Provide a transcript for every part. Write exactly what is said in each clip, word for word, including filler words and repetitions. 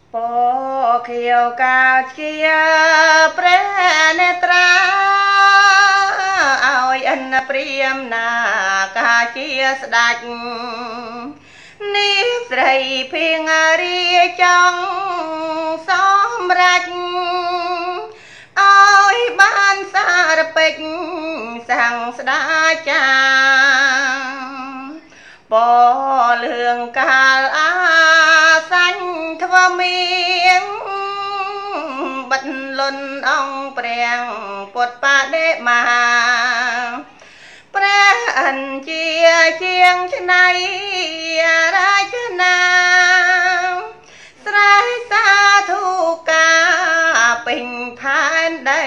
ពខៀវកាជាព្រះនេត្រាឲ្យអនព្រាមណាកាជាស្ដេចនេះស្រីភៀងរាចង់សម្រេចឲ្យបានសារពេចសាំងស្ដាចាបលរឿងកាលអាសាញ់ធ្វើមៀងបិទលុនអង្គព្រះពុទ្ធបដិមាព្រះអិនជាជាងឆ្នៃរាជនាស្រែសាធុកាពេញផែនដី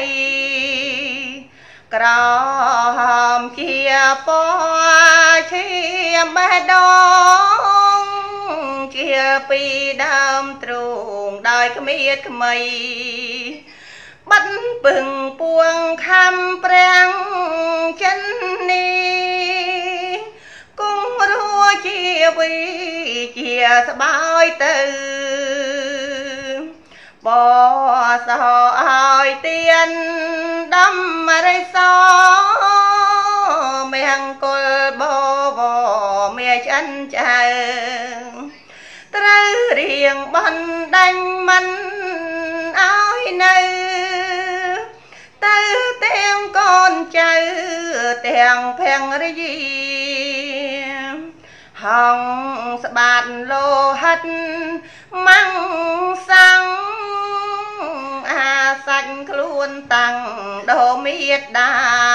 ក្រហមជាពណ៌ឈាមបេះដូងជាពីដើមទ្រូងដោយគ្មៀតក្មៃបាត់ពឹងពួងខំប្រាំងចិននេះគង់រួជាវីជាស្បើយទៅបសោឲ្យទៀនដំរិសោមង្គលបវមេចិនចៅត្រូវរៀងបណ្ដាញមិនឲ្យនៅទៅទាំងកូនចៅទាំងភរិយាហងស្បាតលោហិតម៉ាំងសាំងអាសាច់ខ្លួនតាំងដោមេដា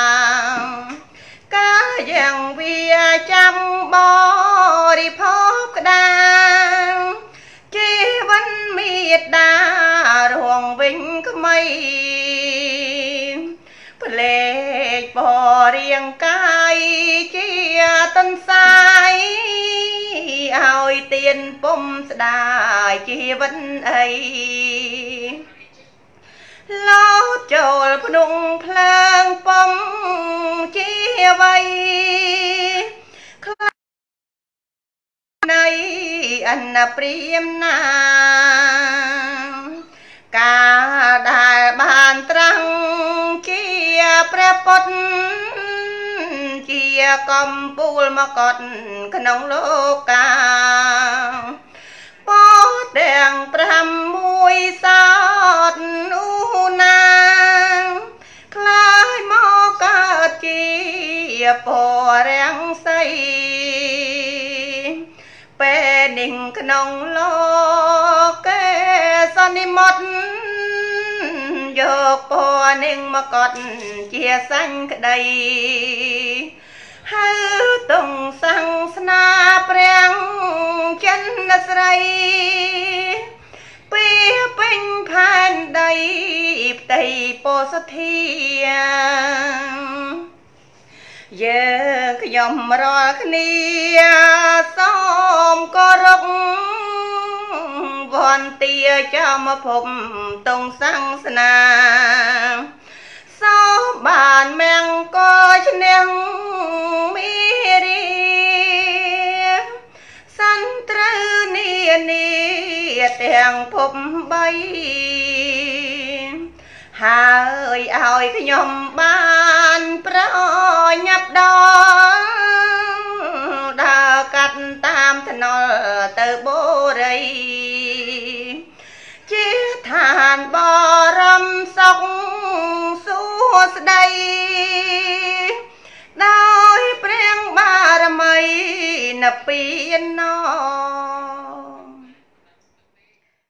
កាយ៉ាងវាចាំបរិភោគក្តាជីវិនមេដារងវិញក្មៃផ្លេកបរៀងកាយជាតន្សាយឲ្យទៀនពុំស្ដាយជីវិតអីលោតចូលភ្នំភ្លើងពុំជាអ្វីខ្លាចនៃអនព្រាមណាការដែលបានត្រាំងជាព្រះពុទ្ធជាកំពូលមកតក្នុងលោកាពោទាំងប្រាំមួយសោតនោះណាខ្លាយមកកើតជាពរាំងសីពេលនឹងក្នុងលោកេសនិមត់យកពនឹងមកកត់ជាសាញ់ក្តីហើយតុងសង្ស្នាព្រះចិនស្រីពីពេញផែនដីផ្ទៃពោសធាយើងខ្ញុំរាល់គ្នាសូមគោរពវន្តាចំភពតុងសង្ស្នាសូមបានមង្គលឈ្នះមីរីសន្ត្រូវនានាទាំងភពបីហើយឲ្យខ្ញុំបានប្រញាប់ដល់ដើរកាត់តាមថ្នល់ទៅបូរីជាឋានបរមសុខសួស្តីដោយព្រះបារមីនិព្វានណោ